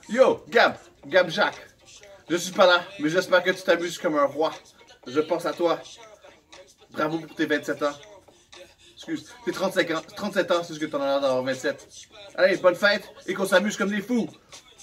Yo, Gab Jacques. Je suis pas là, mais j'espère que tu t'amuses comme un roi. Je pense à toi. Bravo pour tes 27 ans. Excuse, tes 35 ans. 37 ans, c'est ce que t'en as l'air d'avoir 27. Allez, bonne fête et qu'on s'amuse comme des fous.